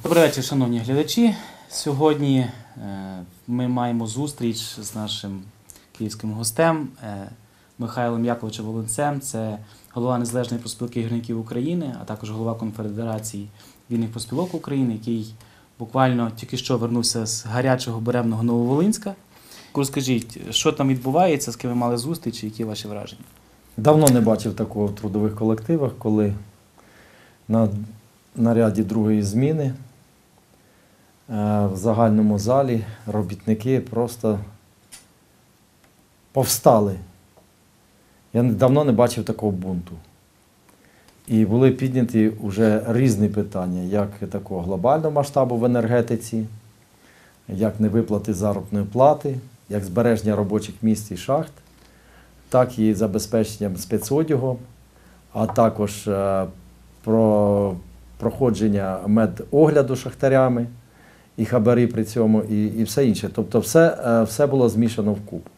Добрий вечір, шановні глядачі. Сьогодні ми маємо зустріч з нашим київським гостем Михайлом Яковичем Волинцем. Це голова Незалежної профспілки гірників України, а також голова Конфедерації вільних профспілок України, який буквально тільки що вернувся з гарячого буремного Нововолинська. Розкажіть, що там відбувається, з ким ви мали зустріч і які ваші враження? Давно не бачив такого в трудових колективах, коли на наряді другої зміни в загальному залі робітники просто повстали. Я давно не бачив такого бунту. І були підняті вже різні питання, як такого глобального масштабу в енергетиці, як невиплати заробітної плати, як збереження робочих місць і шахт, так і забезпеченням спецодягу, а також про проходження медогляду шахтарями і хабарі при цьому, і все інше. Тобто все було змішано вкупу.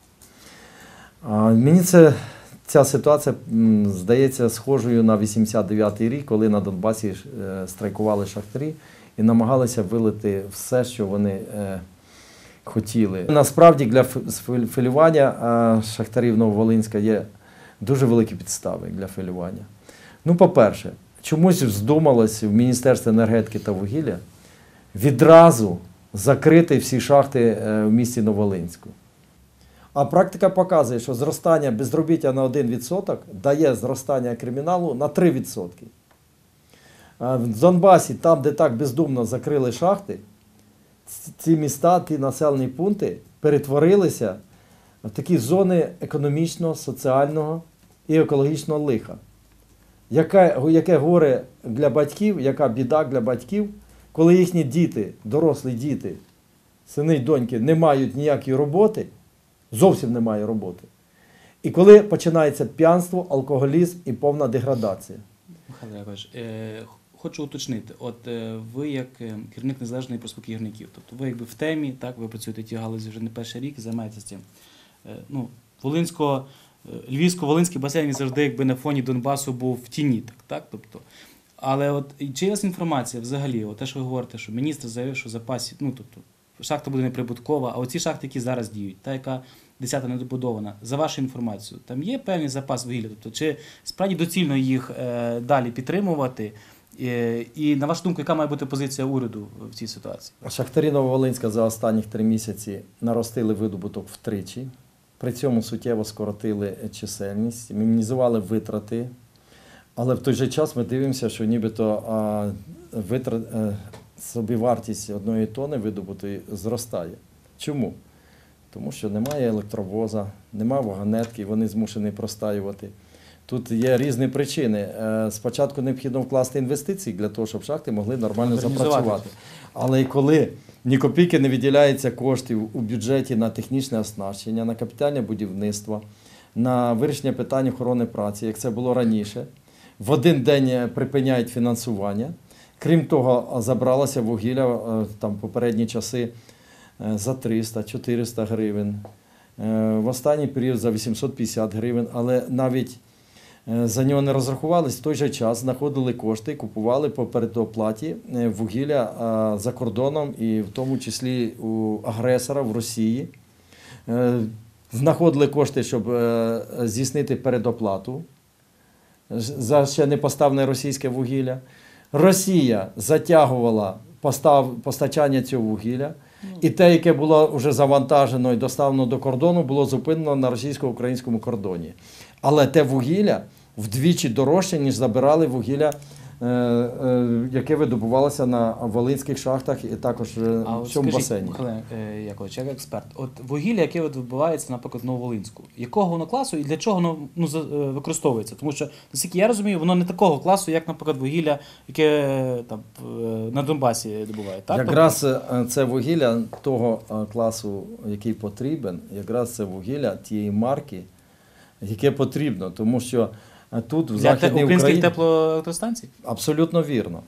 Мені ця ситуація здається схожою на 89-й рік, коли на Донбасі страйкували шахтарі і намагалися вилити все, що вони хотіли. Насправді для філювання шахтарів Нововолинська є дуже великі підстави для філювання. Ну, по-перше, чомусь вздумалось в Міністерстві енергетики та вугілля відразу закрити всі шахти в місті Нововолинську. А практика показує, що зростання безробіття на 1% дає зростання криміналу на 3%. В Донбасі, там, де так бездумно закрили шахти, ці міста, ті населені пункти перетворилися в такі зони економічного, соціального і екологічного лиха. Яке горе для батьків, яка біда для батьків, коли їхні діти, дорослі діти, сини й доньки не мають ніякої роботи, зовсім немає роботи. І коли починається п'янство, алкоголізм і повна деградація. Михайло Якович, хочу уточнити, от ви як керівник Незалежної профспілки гірників, тобто ви якби в темі, так, ви працюєте в тій галузі вже не перший рік і займаєтеся цим. Ну, Львівсько-Волинський басейн завжди якби на фоні Донбасу був в тіні, так? Тобто, але от чи є інформація взагалі, от те, що ви говорите, що міністр заявив, що запасі, ну, тобто, шахта буде неприбуткова, а оці шахти, які зараз діють, та, яка 10-та недобудована, за вашу інформацію, там є певний запас вугілля? Тобто, чи справді доцільно їх далі підтримувати? І, на вашу думку, яка має бути позиція уряду в цій ситуації? Шахтарі Нововолинська за останні 3 місяці наростили видобуток втричі, при цьому суттєво скоротили чисельність, мінімізували витрати, але в той же час ми дивимося, що нібито собівартість 1 тонни видобутої зростає. Чому? Тому що немає електровоза, немає вагонетки, вони змушені простаювати. Тут є різні причини. Спочатку необхідно вкласти інвестиції для того, щоб шахти могли нормально запрацювати. Але коли ні копійки не виділяється коштів у бюджеті на технічне оснащення, на капітальне будівництво, на вирішення питань охорони праці, як це було раніше, в один день припиняють фінансування. Крім того, забралося вугілля там попередні часи за 300-400 гривень, в останній період за 850 гривень, але навіть за нього не розрахувались, в той же час знаходили кошти, купували по передоплаті вугілля за кордоном і в тому числі у агресора в Росії. Знаходили кошти, щоб здійснити передоплату за ще не поставлене російське вугілля. Росія затягувала постачання цього вугілля, і те, яке було вже завантажено і доставлено до кордону, було зупинено на російсько-українському кордоні. Але те вугілля вдвічі дорожче, ніж забирали вугілля, яке видобувалося на волинських шахтах і також в цьому басейні. Михайло Якович, як експерт, от вугілля, яке видобувається, наприклад, в Нововолинську, якого воно класу і для чого воно використовується? Тому що, наскільки я розумію, воно не такого класу, як, наприклад, вугілля, яке там, на Донбасі добувають. Так? Якраз це вугілля того класу, який потрібен, якраз це вугілля тієї марки, яке потрібно, тому що тут в Західній Україні... українських теплоелектростанцій? Абсолютно вірно.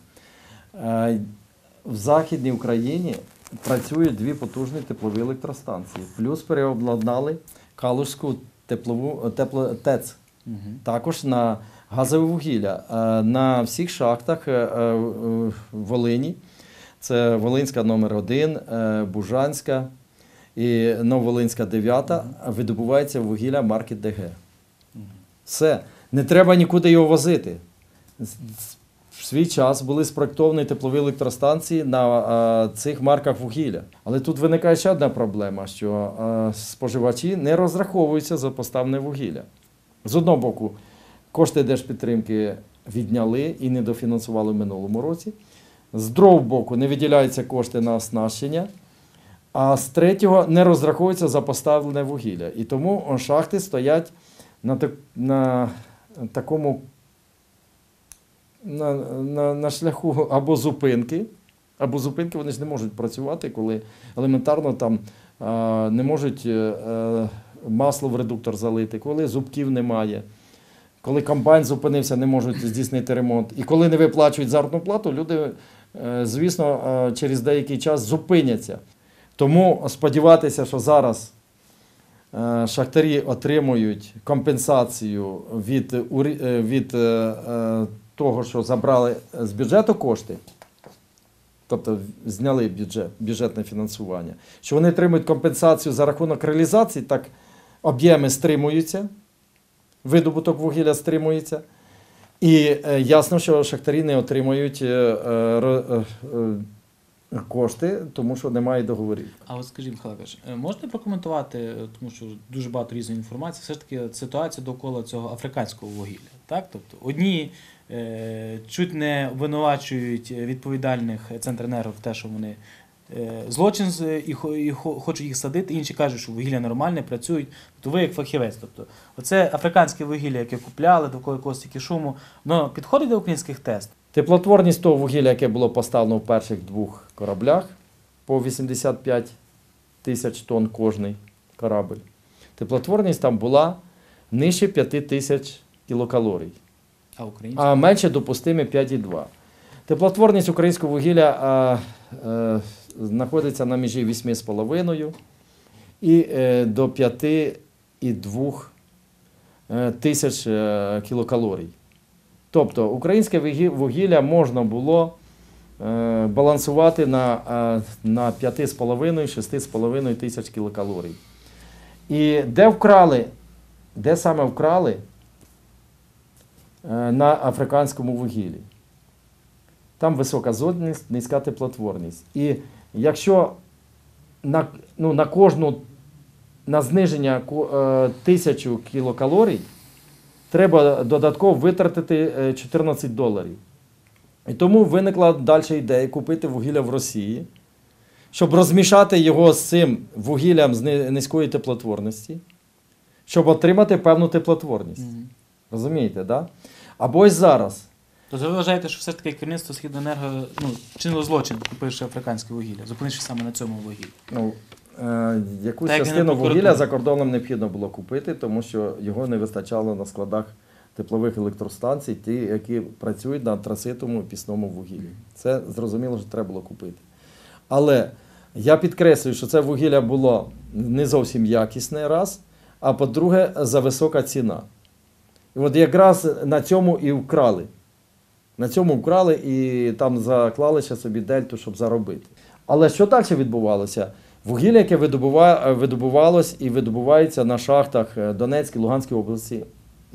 В Західній Україні працюють 2 потужні теплові електростанції, плюс переобладнали Калузьку ТЕЦ, також на газове вугілля. На всіх шахтах в Волині Це Волинська номер 1, Бужанська і Нововолинська 9, видобувається вугілля марки ДГ. Все. Не треба нікуди його возити. В свій час були спроектовані теплові електростанції на цих марках вугілля. Але тут виникає ще одна проблема, що споживачі не розраховуються за поставлене вугілля. З одного боку, кошти держпідтримки відняли і не дофінансували в минулому році. З другого боку, не виділяються кошти на оснащення. А з третього, не розраховуються за поставлене вугілля. І тому шахти стоять на такому на шляху або зупинки вони ж не можуть працювати, коли елементарно там не можуть масло в редуктор залити, коли зубків немає, коли комбайн зупинився, не можуть здійснити ремонт. І коли не виплачують заробітну плату, люди, звісно, через деякий час зупиняться. Тому сподіватися, що зараз шахтарі отримують компенсацію від того, що забрали з бюджету кошти, тобто зняли бюджетне фінансування, що вони отримують компенсацію за рахунок реалізації, так об'єми стримуються, видобуток вугілля стримується, і ясно, що шахтарі не отримують кошти, тому що немає договорів. А от скажіть, Михайло Іванович, можете прокоментувати, тому що дуже багато різної інформації, все ж таки ситуація довкола цього африканського вугілля, так? Тобто одні чуть не обвинувачують відповідальних Центренерго в те, що вони злочин і хочуть їх садити, інші кажуть, що вугілля нормальне, працюють, то ви як фахівець. Тобто оце африканське вугілля, яке купляли, довкола якогось тільки шуму, воно підходить до українських тестів? Теплотворність того вугілля, яке було поставлено в перших 2 кораблях, по 85 тисяч тонн кожний корабль, теплотворність там була нижче 5 тисяч кілокалорій, а менше допустимі 5,2. Теплотворність українського вугілля знаходиться на межі 8,5 і до 5,2 тисяч кілокалорій. Тобто українське вугілля можна було балансувати на 5,5-6,5 тисяч кілокалорій. І де саме вкрали на африканському вугіллі? Там висока азотність, низька теплотворність. І якщо на зниження 1000 кілокалорій треба додатково витратити $14. І тому виникла далі ідея купити вугілля в Росії, щоб розмішати його з цим вугіллям з низької теплотворності, щоб отримати певну теплотворність. Розумієте, так? Да? Або ось зараз. Тобто ви вважаєте, що все ж таки керівництво Східноенерго вчинило злочин, купивши африканське вугілля, зупинившись саме на цьому вугіллі? Якусь частину вугілля за кордоном необхідно було купити, тому що його не вистачало на складах теплових електростанцій, ті, які працюють на антрацитовому і пісному вугіллі. Це зрозуміло, що треба було купити. Але я підкреслюю, що це вугілля було не зовсім якісне, раз, а по-друге, за висока ціна. І от якраз на цьому і вкрали. На цьому вкрали і там заклали ще собі дельту, щоб заробити. Але що далі відбувалося? Вугілля, яке видобувалось і видобувається на шахтах Донецькій, Луганській області,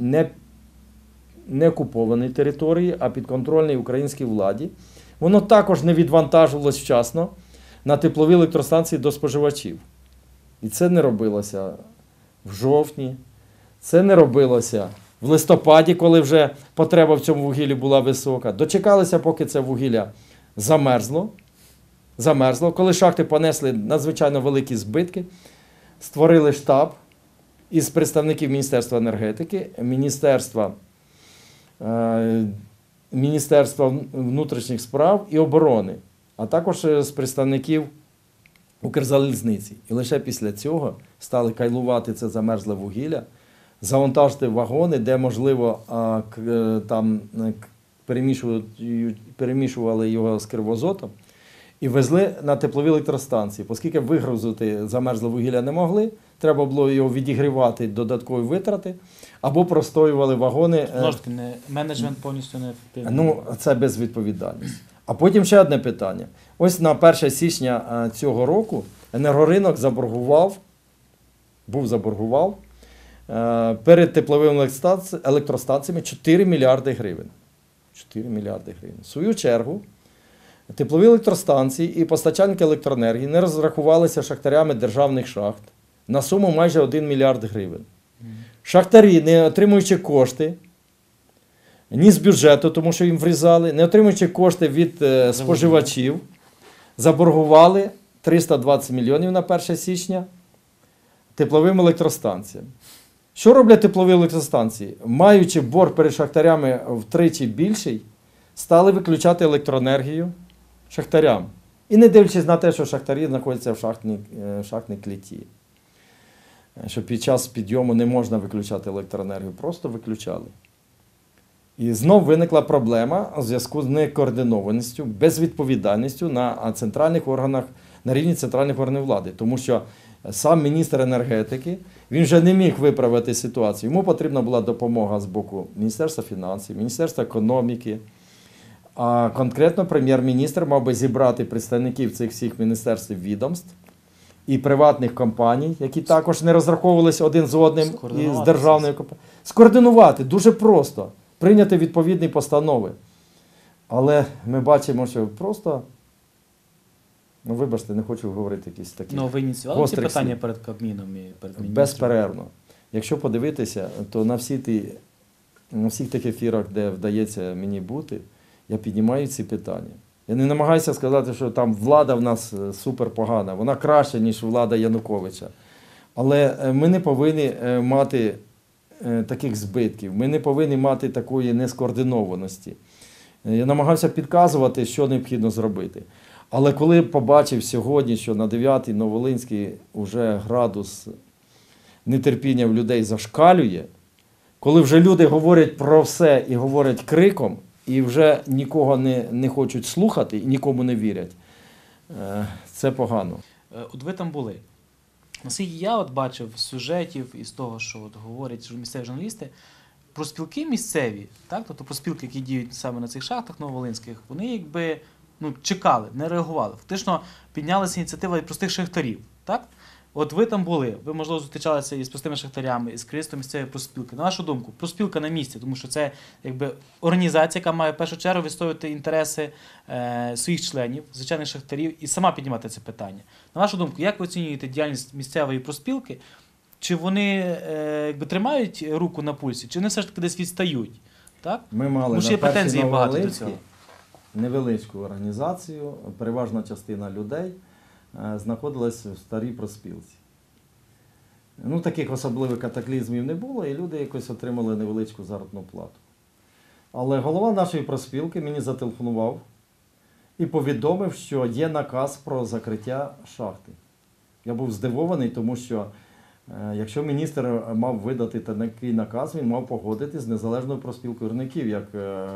не окупованій території, а підконтрольній українській владі, воно також не відвантажувалось вчасно на теплові електростанції до споживачів. І це не робилося в жовтні, це не робилося в листопаді, коли вже потреба в цьому вугіллі була висока. Дочекалися, поки це вугілля замерзло, коли шахти понесли надзвичайно великі збитки, створили штаб із представників Міністерства енергетики, Міністерства внутрішніх справ і оборони, а також з представників Укрзалізниці. І лише після цього стали кайлувати це замерзле вугілля, завантажити вагони, де, можливо, там перемішували його з кривозотом, і везли на теплові електростанції. Оскільки вигрузити замерзле вугілля не могли, треба було його відігрівати, додаткові витрати, або простоювали вагони. Знову ж таки, менеджмент повністю неефективний. Ну, це безвідповідальність. А потім ще одне питання. Ось на 1 січня цього року енергоринок заборгував перед тепловими електростанціями 4 мільярди гривень. 4 мільярди гривень. В свою чергу, теплові електростанції і постачальники електроенергії не розрахувалися шахтарями державних шахт на суму майже 1 мільярд гривень. Шахтарі, не отримуючи кошти, ні з бюджету, тому що їм врізали, не отримуючи кошти від споживачів, заборгували 320 мільйонів на 1 січня тепловим електростанціям. Що роблять теплові електростанції? Маючи борг перед шахтарями втричі більший, стали виключати електроенергію шахтарям. І не дивлячись на те, що шахтарі знаходяться в шахтній кліті. Що під час підйому не можна виключати електроенергію, просто виключали. І знов виникла проблема у зв'язку з некоординованістю, безвідповідальністю на центральних органах, на рівні центральних органів влади. Тому що сам міністр енергетики, він вже не міг виправити ситуацію. Йому потрібна була допомога з боку Міністерства фінансів, Міністерства економіки. А конкретно прем'єр-міністр мав би зібрати представників цих всіх міністерств і відомств і приватних компаній, які також не розраховувалися один з одним і з державною компанією. Скоординувати, дуже просто. Прийняти відповідні постанови. Але ми бачимо, що просто, вибачте, не хочу говорити якісь такі. Ну, ви ініціювали ці гострих питання слів. перед Кабміном і перед міністром? Безперервно. Якщо подивитися, то на всіх тих ефірах, де вдається мені бути, я піднімаю ці питання. Я не намагаюся сказати, що там влада в нас супер погана, вона краща, ніж влада Януковича. Але ми не повинні мати таких збитків, ми не повинні мати такої нескоординованості. Я намагався підказувати, що необхідно зробити. Але коли побачив сьогодні, що на 9-й Нововолинській вже градус нетерпіння в людей зашкалює, коли вже люди говорять про все і говорять криком, і вже нікого не хочуть слухати і нікому не вірять, це погано. От ви там були. Наскільки я от бачив з сюжетів і з того, що от говорять місцеві журналісти, профспілки місцеві, так, тобто профспілки, які діють саме на цих шахтах нововолинських, вони якби чекали, не реагували. Фактично піднялася ініціатива від простих шахтарів. Так? От ви там були, ви, можливо, зустрічалися із простими шахтарями, із керівництвом місцевої профспілки. На вашу думку, профспілка на місці, тому що це якби організація, яка має в першу чергу відстоювати інтереси своїх членів, звичайних шахтарів, і сама піднімати це питання. На вашу думку, як ви оцінюєте діяльність місцевої профспілки? Чи вони якби тримають руку на пульсі, чи вони все ж таки десь відстають? Так? Ми мали Тому що є на претензії першій багато до Нововолинській цього. невеличку організацію, переважна частина людей знаходилась в старій профспілці. Таких особливих катаклізмів не було, і люди якось отримали невеличку заробітну плату. Але голова нашої профспілки мені зателефонував і повідомив, що є наказ про закриття шахти. Я був здивований, тому що якщо міністр мав видати такий наказ, він мав погодити з незалежною профспілкою гірників, як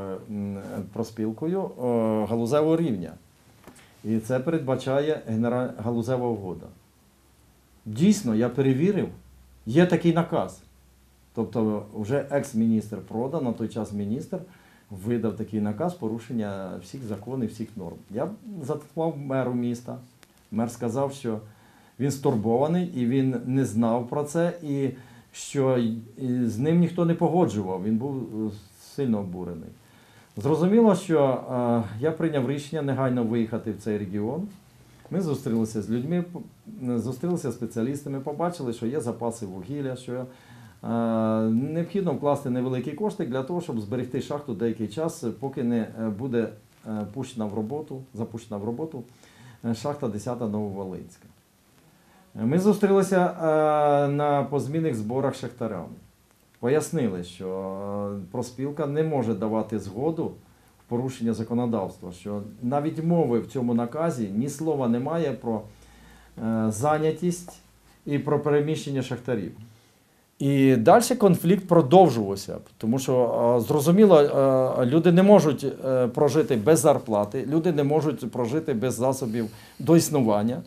профспілкою галузевого рівня. І це передбачає галузева угода. Дійсно, я перевірив, є такий наказ. Тобто вже екс-міністр Продан, на той час міністр, видав такий наказ порушення всіх законів, всіх норм. Я зателефонував меру міста. Мер сказав, що він стурбований і він не знав про це, і що з ним ніхто не погоджував. Він був сильно обурений. Зрозуміло, що я прийняв рішення негайно виїхати в цей регіон. Ми зустрілися з людьми, зустрілися з спеціалістами, побачили, що є запаси вугілля, що необхідно вкласти невеликі кошти для того, щоб зберегти шахту деякий час, поки не буде запущена в роботу шахта 10-та Нововолинська. Ми зустрілися на позмінних зборах шахтарям. Пояснили, що профспілка не може давати згоду в порушення законодавства, що навіть мови в цьому наказі ні слова немає про зайнятість і про переміщення шахтарів. І далі конфлікт продовжувався, тому що, зрозуміло, люди не можуть прожити без зарплати, люди не можуть прожити без засобів до існування,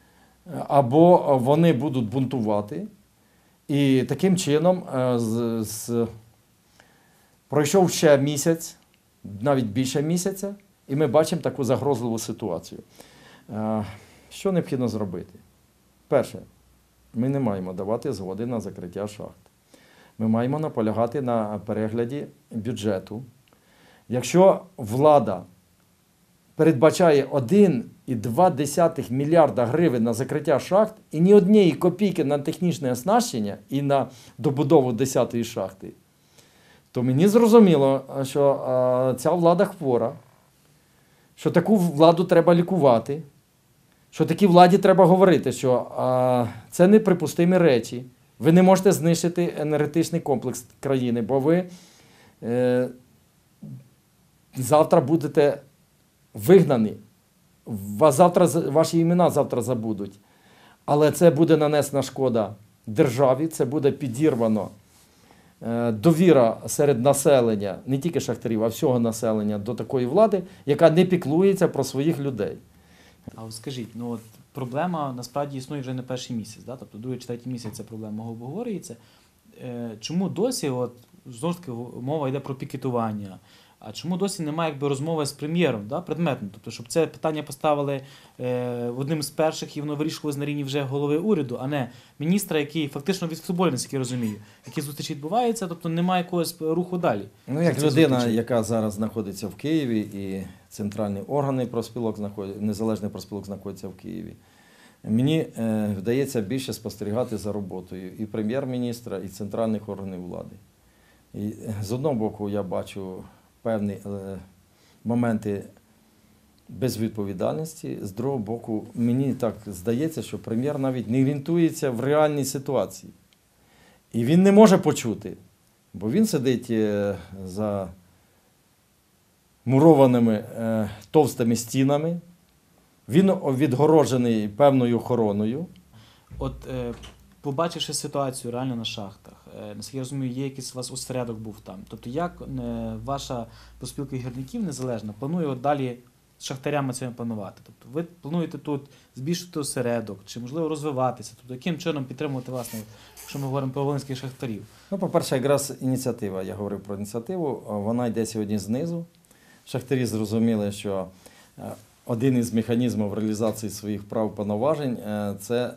або вони будуть бунтувати. І таким чином пройшов ще місяць, навіть більше місяця, і ми бачимо таку загрозливу ситуацію. Що необхідно зробити? Перше, ми не маємо давати згоди на закриття шахт. Ми маємо наполягати на перегляді бюджету. Якщо влада передбачає 1,2 мільярда гривень на закриття шахт і ні однієї копійки на технічне оснащення і на добудову 10-ї шахти, то мені зрозуміло, що ця влада хвора, що таку владу треба лікувати, що такій владі треба говорити, що це неприпустимі речі. Ви не можете знищити енергетичний комплекс країни, бо ви завтра будете вигнані. Ваші імена завтра забудуть. Але це буде нанесена шкода державі, це буде підірвано довіра серед населення, не тільки шахтарів, а всього населення до такої влади, яка не піклується про своїх людей. А от скажіть, ну от проблема насправді існує вже не перший місяць, да? Тобто другий чи третій місяць ця проблема обговорюється. Чому досі, от, знову ж таки, мова йде про пікетування, а чому досі немає якби розмови з прем'єром, да, предметно? Тобто, щоб це питання поставили одним з перших і воно вирішувалось на рівні вже голови уряду, а не міністра, який фактично відфутбольний, наскільки я розумію, які зустрічі відбуваються, тобто немає якогось руху далі. Ну, як людина, яка зараз знаходиться в Києві, і центральні органи профспілок, незалежний профспілок знаходиться в Києві, мені вдається більше спостерігати за роботою і прем'єр-міністра, і центральних органів влади. І з одного боку я бачу певні моменти безвідповідальності, з другого боку мені так здається, що прем'єр навіть не орієнтується в реальній ситуації. І він не може почути, бо він сидить за мурованими товстими стінами, він відгороджений певною охороною. От побачивши ситуацію реально на шахтах, наскільки я розумію, є якийсь у вас осередок був там. Тобто як ваша профспілка гірників незалежна планує от далі з шахтарями цим панувати? Тобто ви плануєте тут збільшити осередок, чи можливо розвиватися? Тобто яким чином підтримувати, власне, якщо ми говоримо про волинських шахтарів? Ну, по-перше, якраз ініціатива, я говорив про ініціативу, вона йде сьогодні знизу. Шахтарі зрозуміли, що один із механізмів реалізації своїх прав повноважень – це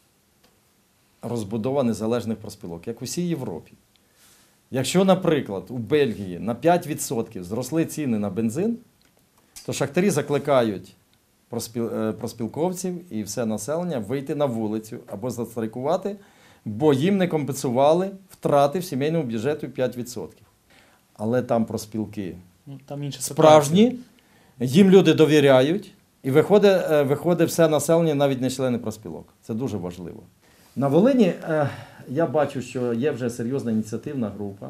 розбудова незалежних профспілок, як у всій Європі. Якщо, наприклад, у Бельгії на 5% зросли ціни на бензин, то шахтарі закликають профспілковців і все населення вийти на вулицю або застрайкувати, бо їм не компенсували втрати в сімейному бюджеті 5%. Але там профспілки там інша справжні, їм люди довіряють, і виходить все населення, навіть не члени профспілок. Це дуже важливо. На Волині я бачу, що є вже серйозна ініціативна група,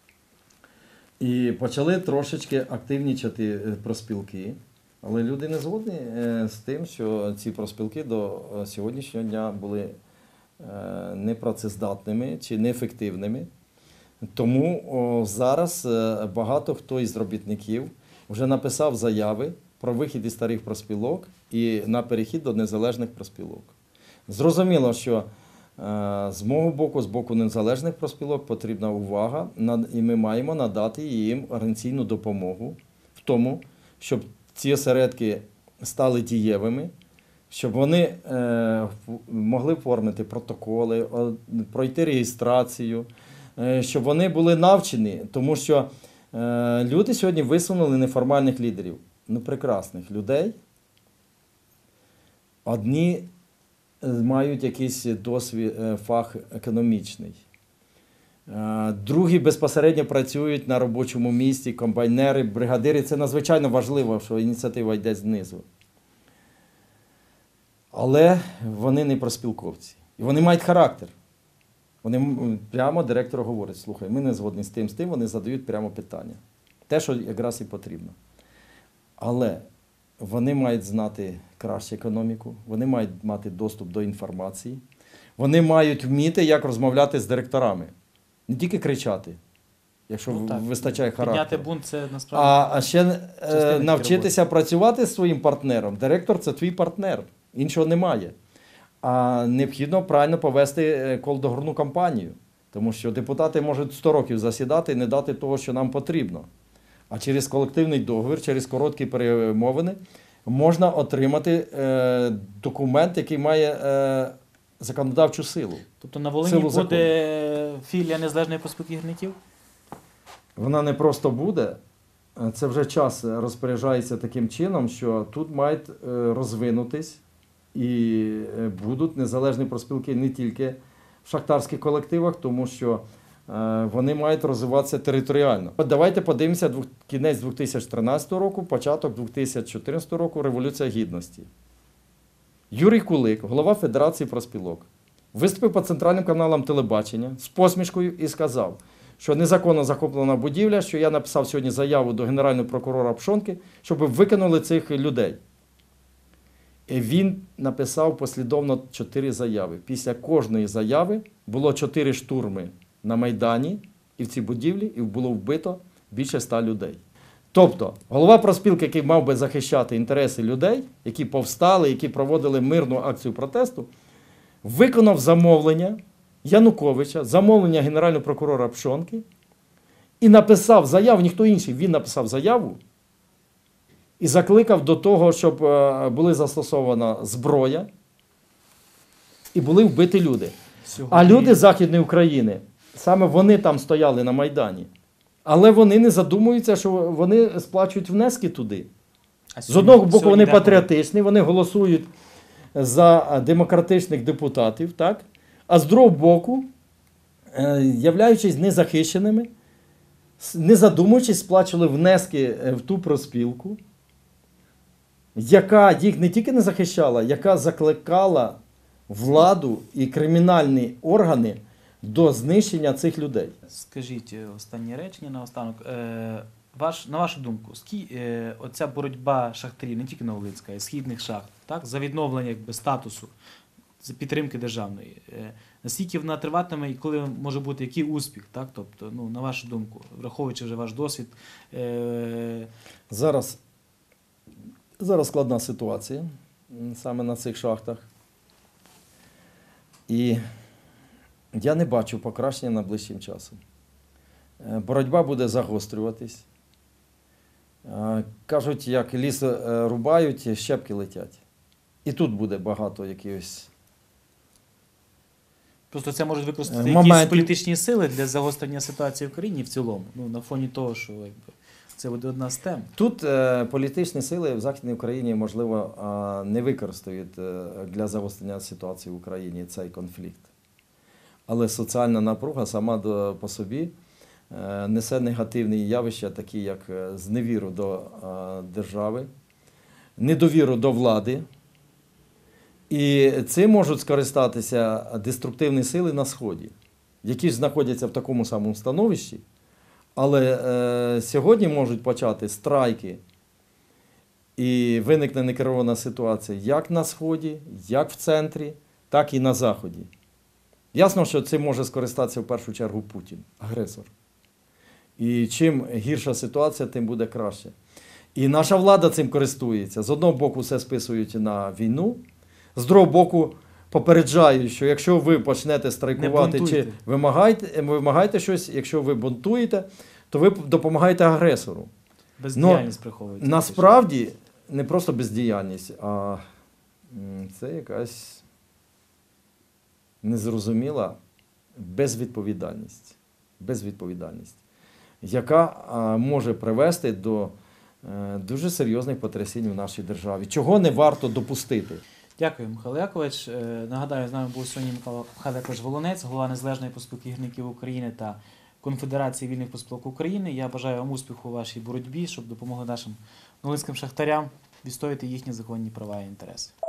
і почали трошечки активнічати профспілки, але люди не згодні з тим, що ці профспілки до сьогоднішнього дня були непрацездатними чи неефективними. Тому зараз багато хто із робітників вже написав заяви про вихід із старих профспілок і на перехід до незалежних профспілок. Зрозуміло, що з мого боку, з боку незалежних профспілок потрібна увага, і ми маємо надати їм організаційну допомогу в тому, щоб ці осередки стали дієвими, щоб вони могли оформити протоколи, пройти реєстрацію, щоб вони були навчені, тому що люди сьогодні висунули неформальних лідерів, прекрасних людей. Одні мають якийсь досвід, фах економічний. Другі безпосередньо працюють на робочому місці, комбайнери, бригадири. Це надзвичайно важливо, що ініціатива йде знизу. Але вони не профспілковці. І вони мають характер. Вони прямо директору говорять: слухай, ми не згодні з тим, вони задають прямо питання. Те, що якраз і потрібно. Але вони мають знати краще економіку, вони мають мати доступ до інформації, вони мають вміти, як розмовляти з директорами. Не тільки кричати, якщо вистачає характеру. Підняти бунт – це насправді... А ще навчитися працювати з своїм партнером. Директор – це твій партнер, іншого немає. А необхідно правильно повести колодогорну кампанію, тому що депутати можуть 100 років засідати і не дати того, що нам потрібно. А через колективний договір, через короткі перемовини можна отримати документ, який має законодавчу силу. Тобто на Волині Силу буде філія Незалежної профспілки гірників? Вона не просто буде, це вже час розпоряджається таким чином, що тут мають розвинутись і будуть незалежні профспілки не тільки в шахтарських колективах, тому що вони мають розвиватися територіально. От давайте подивимося кінець 2013 року, початок 2014 року, Революція Гідності. Юрій Кулик, голова Федерації профспілок, виступив по центральним каналам телебачення з посмішкою і сказав, що незаконно захоплена будівля, що я написав сьогодні заяву до генерального прокурора Пшонки, щоб викинули цих людей. І він написав послідовно 4 заяви. Після кожної заяви було 4 штурми на Майдані і в цій будівлі, і було вбито більше 100 людей. Тобто, голова профспілки, який мав би захищати інтереси людей, які повстали, які проводили мирну акцію протесту, виконав замовлення Януковича, замовлення генерального прокурора Пшонки і написав заяву, ніхто інший, він написав заяву і закликав до того, щоб була застосована зброя і були вбиті люди. А люди з Західної України, саме вони там стояли на Майдані, але вони не задумуються, що вони сплачують внески туди. З одного боку, вони патріотичні, вони голосують за демократичних депутатів, так? А з другого боку, являючись незахищеними, не задумуючись, сплачували внески в ту профспілку, яка їх не тільки не захищала, яка закликала владу і кримінальні органи до знищення цих людей. Скажіть останнє речення наостанок. На вашу думку, оця боротьба шахтарів, не тільки Новолинська, а й східних шахт, так, за відновлення статусу, за підтримки державної, наскільки вона триватиме і коли може бути який успіх? Так? Тобто, на вашу думку, враховуючи вже ваш досвід. Зараз складна ситуація саме на цих шахтах. І я не бачу покращення найближчим часом. Боротьба буде загострюватись. Кажуть, як ліс рубають, щепки летять. І тут буде багато якихось Просто це можуть використати якісь політичні сили для загострення ситуації в країні в цілому. На фоні того, що це буде одна з тем. Тут політичні сили в Західній Україні, можливо, не використають для загострення ситуації в Україні цей конфлікт. Але соціальна напруга сама по собі несе негативні явища, такі як зневіру до держави, недовіру до влади. І цим можуть скористатися деструктивні сили на Сході, які ж знаходяться в такому самому становищі, але сьогодні можуть почати страйки і виникне некерована ситуація як на Сході, як в центрі, так і на Заході. Ясно, що цим може скористатися в першу чергу Путін, агресор. І чим гірша ситуація, тим буде краще. І наша влада цим користується. З одного боку все списують на війну, з другого боку попереджають, що якщо ви почнете страйкувати чи вимагаєте щось, якщо ви бунтуєте, то ви допомагаєте агресору. Бездіяльність приховується. Насправді не просто бездіяльність, а це якась незрозуміла безвідповідальність, яка може привести до дуже серйозних потрясінь в нашій державі, чого не варто допустити. Дякую, Михайло Якович. Нагадаю, з нами був сьогодні Михайло Якович Волинець, голова Незалежної профспілки гірників України та Конфедерації вільних профспілок України. Я бажаю вам успіху у вашій боротьбі, щоб допомогли нашим новолинським шахтарям відстояти їхні законні права і інтереси.